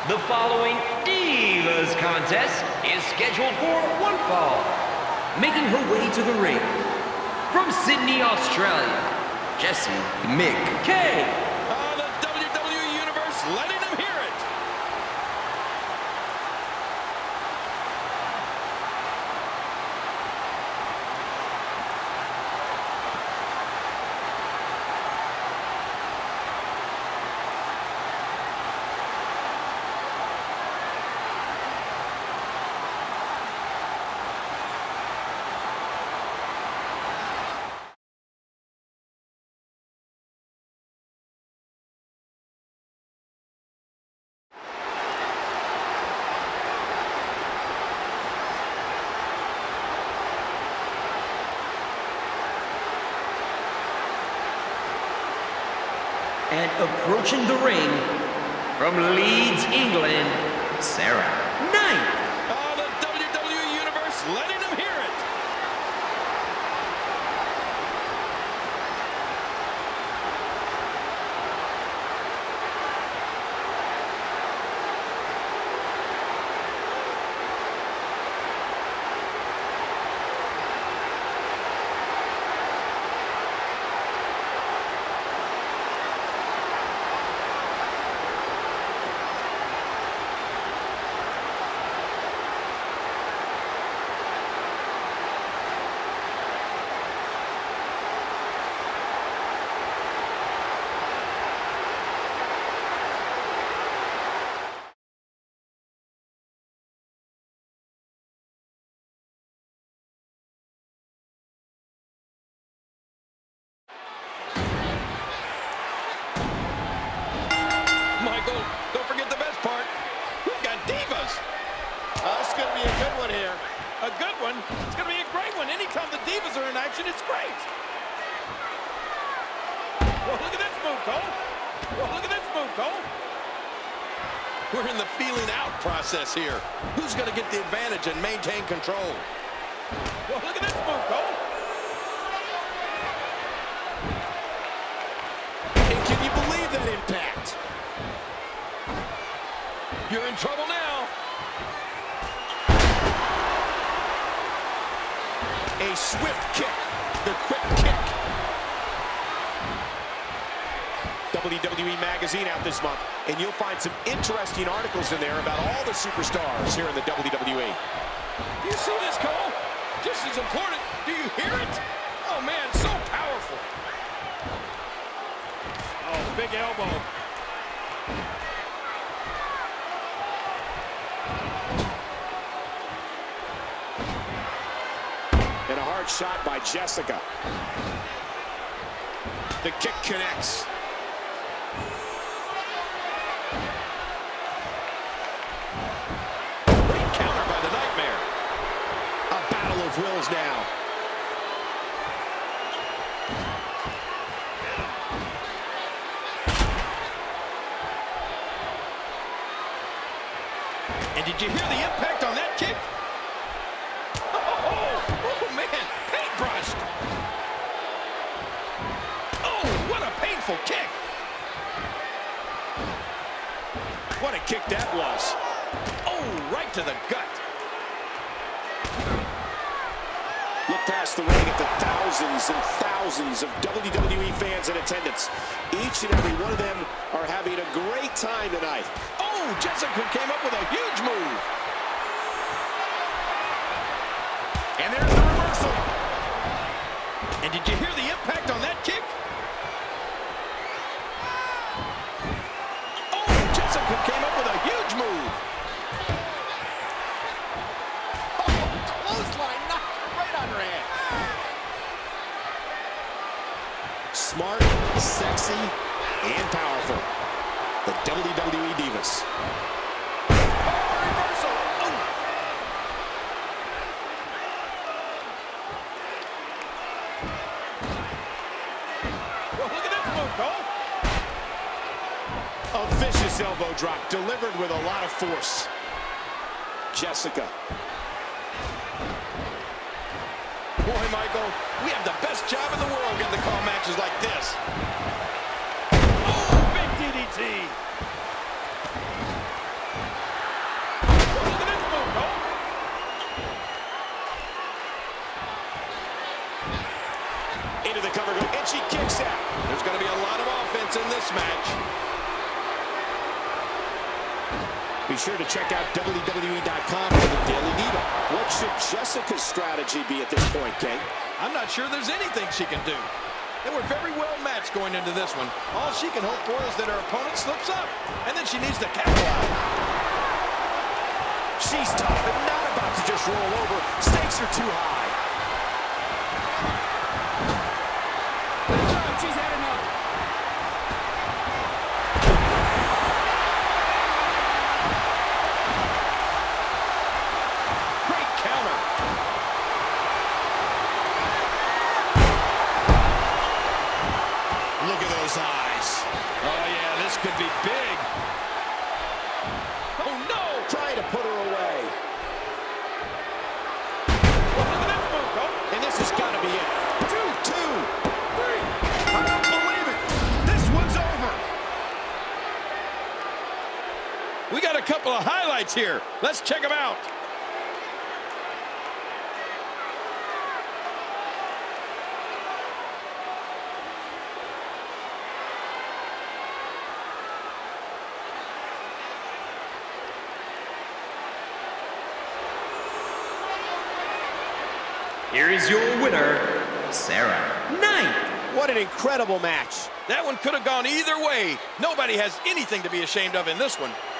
The following Divas contest is scheduled for one fall. Making her way to the ring, from Sydney, Australia, Jessie McKay. The WWE Universe letting them hear it. And approaching the ring, from Leeds, England, Sarah Knight. The WWE Universe letting them hear it. Michael, don't forget the best part. We've got divas. This is going to be a good one here. A good one? It's going to be a great one. Anytime the divas are in action, it's great. Well, look at this move, Cole. Well, look at this move, Cole. We're in the feeling out process here. Who's going to get the advantage and maintain control? Well, look at this move, Cole. And can you believe that impact? You're in trouble now. A swift kick. The quick kick. WWE Magazine out this month, and you'll find some interesting articles in there about all the superstars here in the WWE. Do you see this, Cole? Just as important. Do you hear it? Oh, man, so powerful. Oh, big elbow. And a hard shot by Jessica. The kick connects. Great counter by the Nightmare. A battle of wills now. And did you hear the impact on that kick? Oh, man, paintbrushed. Oh, what a painful kick. What a kick that was. Oh, right to the gut. Look past the ring at the thousands and thousands of WWE fans in attendance. Each and every one of them are having a great time tonight. Oh, Jessica came up with a huge move. And there's the reversal. And did you hear the impact on that kick? Oh, Jessica came up with a huge move. Oh, clothesline knocked right on her head. Smart, sexy, and powerful. The WWE Divas. Reversal. Oh. Well, look at this move, Cole. A vicious elbow drop delivered with a lot of force. Jessica. Boy, Michael, we have the best job in the world getting to call matches like this. Oh, big DDT. in this match. Be sure to check out WWE.com for the Daily Needle. What should Jessica's strategy be at this point, King? I'm not sure there's anything she can do. They were very well matched going into this one. All she can hope for is that her opponent slips up, and then she needs to capitalize. She's tough and not about to just roll over. Stakes are too high. She's had enough. Great counter. Look at those eyes. Oh, yeah, this could be big. Oh, no! Trying to put her away. Well, look at this move, Cole. And this has got to be it. Two. I don't believe it. This one's over. We got a couple of highlights here. Let's check them out. Here is your winner, Sarah Knight. What an incredible match. That one could have gone either way. Nobody has anything to be ashamed of in this one.